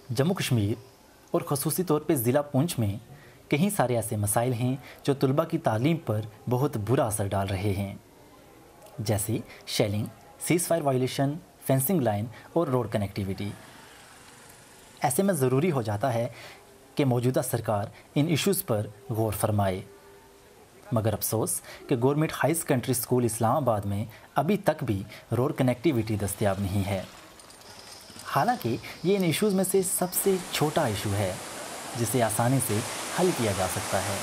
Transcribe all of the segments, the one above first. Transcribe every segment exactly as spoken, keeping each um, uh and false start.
जम्मू कश्मीर और ख़ुसूसी तौर पे ज़िला पुंछ में कई सारे ऐसे मसाइल हैं जो तलबा की तालीम पर बहुत बुरा असर डाल रहे हैं, जैसे shelling, ceasefire violation, fencing line और रोड कनेक्टिविटी। ऐसे में ज़रूरी हो जाता है कि मौजूदा सरकार इन इश्यूज़ पर गौर फरमाए, मगर अफसोस कि government high secondary school Islamabad में अभी तक भी रोड कनेक्टिविटी दस्तयाब नहीं है। हालांकि ये इन इश्यूज़ में से सबसे छोटा इशू है जिसे आसानी से हल किया जा सकता है।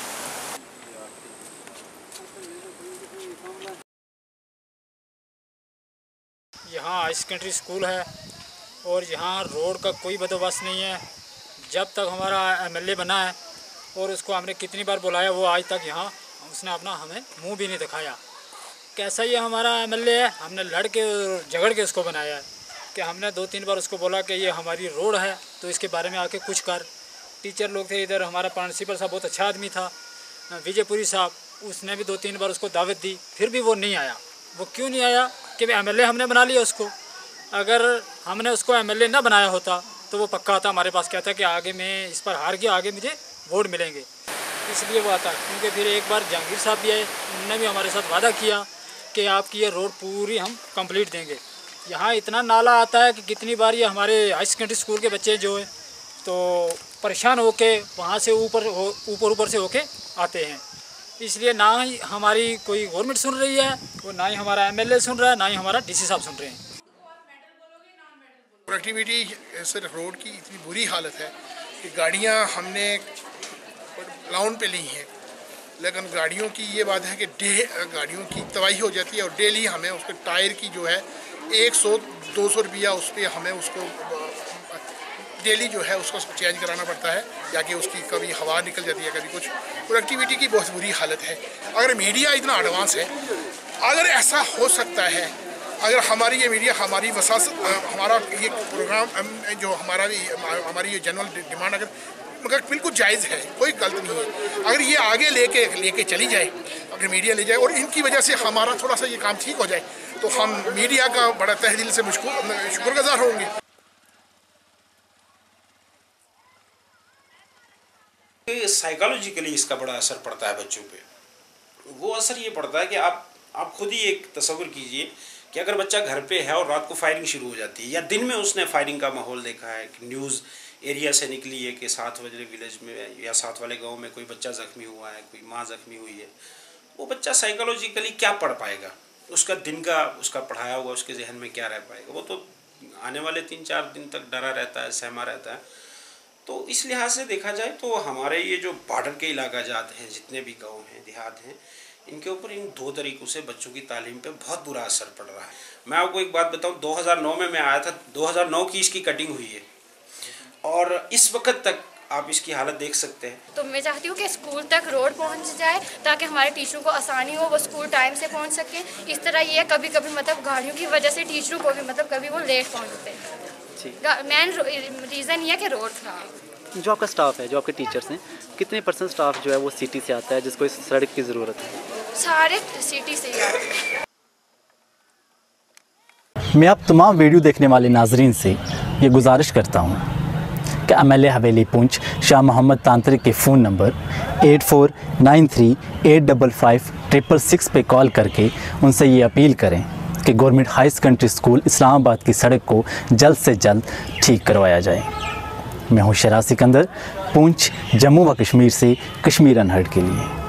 यहाँ हाई सेकेंडरी स्कूल है और यहाँ रोड का कोई बंदोबस्त नहीं है। जब तक हमारा एमएलए बना है और उसको हमने कितनी बार बुलाया, वो आज तक यहाँ उसने अपना हमें मुंह भी नहीं दिखाया। कैसा ये हमारा एमएलए है, हमने लड़ के झगड़ के उसको बनाया है कि हमने दो तीन बार उसको बोला कि ये हमारी रोड है तो इसके बारे में आके कुछ कर। टीचर लोग थे इधर, हमारा प्रिंसिपल साहब बहुत अच्छा आदमी था विजयपुरी साहब, उसने भी दो तीन बार उसको दावत दी, फिर भी वो नहीं आया। वो क्यों नहीं आया कि एमएलए हमने बना लिया उसको। अगर हमने उसको एमएलए ना बनाया होता तो वो पक्का आता हमारे पास, कहता कि आगे मैं इस पर हार गया, आगे मुझे वोट मिलेंगे, इसलिए वो आता। क्योंकि फिर एक बार जहांगीर साहब भी आए, उन्होंने भी हमारे साथ वादा किया कि आपकी ये रोड पूरी हम कंप्लीट देंगे। यहाँ इतना नाला आता है कि कितनी बार ये हमारे हाई सेकेंडरी स्कूल के बच्चे जो है तो परेशान होके वहाँ से ऊपर ऊपर ऊपर से होके आते हैं। इसलिए ना ही हमारी कोई गवर्नमेंट सुन रही है और ना ही हमारा एमएलए सुन रहा है, ना ही हमारा डीसी साहब सुन रहे हैं। कनेक्टिविटी सर रोड की इतनी बुरी हालत है कि गाड़ियाँ हमने लाउन पे ली हैं, लेकिन गाड़ियों की ये बात है कि डे गाड़ियों की तबाही हो जाती है और डेली हमें उसके टायर की जो है एक सौ दो सौ रुपया उस पर हमें उसको डेली जो है उसको चेंज कराना पड़ता है, या कि उसकी कभी हवा निकल जाती है, कभी कुछ। कनेक्टिविटी की बहुत बुरी हालत है। अगर मीडिया इतना एडवांस है, अगर ऐसा हो सकता है, अगर हमारी ये मीडिया हमारी वसास हमारा ये प्रोग्राम जो हमारा भी हमारी ये जनरल डिमांड अगर मगर बिल्कुल जायज़ है, कोई गलत नहीं है, अगर ये आगे लेके लेके चली जाए, अगर मीडिया ले जाए और इनकी वजह से हमारा थोड़ा सा ये काम ठीक हो जाए तो हम मीडिया का बड़ा तहे दिल से मुझको शुक्रगुजार होंगे। साइकोलॉजिकली इसका बड़ा असर पड़ता है बच्चों पे। वो असर ये पड़ता है कि आप आप खुद ही एक तस्वीर कीजिए कि अगर बच्चा घर पे है और रात को फायरिंग शुरू हो जाती है या दिन में उसने फायरिंग का माहौल देखा है कि न्यूज़ एरिया से निकली है कि सात बजे विलेज में या सात वाले गांव में कोई बच्चा ज़ख्मी हुआ है, कोई माँ ज़ख्मी हुई है, वो बच्चा साइकोलॉजिकली क्या पढ़ पाएगा, उसका दिन का उसका पढ़ाया हुआ उसके जहन में क्या रह पाएगा। वो तो आने वाले तीन चार दिन तक डरा रहता है, सहमा रहता है। तो इस लिहाज से देखा जाए तो हमारे ये जो बॉर्डर के इलाका जाते हैं, जितने भी गाँव हैं, देहात हैं, इनके ऊपर इन दो तरीक़ों से बच्चों की तालीम पे बहुत बुरा असर पड़ रहा है। मैं आपको एक बात बताऊं, दो हज़ार नौ में मैं आया था, दो हज़ार नौ की इसकी कटिंग हुई है और इस वक्त तक आप इसकी हालत देख सकते हैं। तो मैं चाहती हूँ कि स्कूल तक रोड पहुँच जाए ताकि हमारे टीचरों को आसानी हो, वो स्कूल टाइम से पहुँच सके। इस तरह ये कभी कभी मतलब गाड़ियों की वजह से टीचरों को भी मतलब कभी वो लेट पहुँचते हैं। मेन रीज़न ये है कि रोड खराब। जो आपका स्टाफ है, जो आपके टीचर्स हैं, कितने परसेंट स्टाफ जो है वो सिटी से आता है जिसको इस सड़क की ज़रूरत है? सारे सिटी से ही आते हैं। मैं अब तमाम वीडियो देखने वाले नाजरीन से ये गुजारिश करता हूँ कि एमएलए हवेली पुंछ शाह मोहम्मद तांत्रिक के phone number eight four nine three eight double five triple six पे कॉल करके उनसे ये अपील करें कि government high secondary school Islamabad की सड़क को जल्द से जल्द ठीक करवाया जाए। मैं हूँ शराज सिकंदर, पुंछ, जम्मू व कश्मीर से कश्मीर अनहर्ड के लिए।